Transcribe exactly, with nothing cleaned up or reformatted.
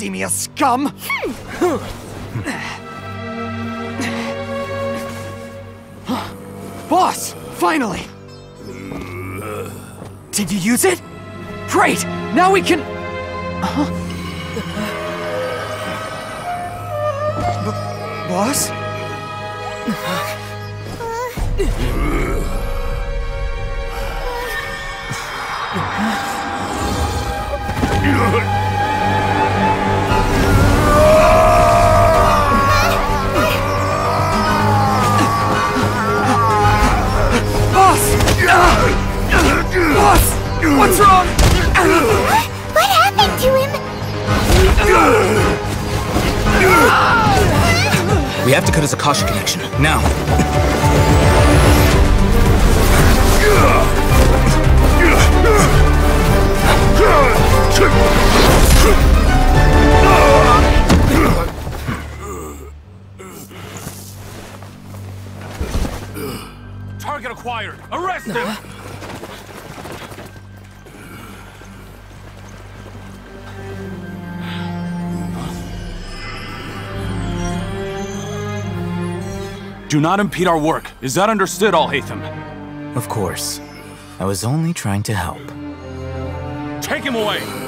academia scum! Boss! Finally! Did you use it? Great! Now we can... Huh? B- boss? Boss! What's wrong? What happened to him? We have to cut his Akasha connection, now. Target acquired! Arrest him! Do not impede our work. Is that understood, Alhaitham? Of course. I was only trying to help. Take him away!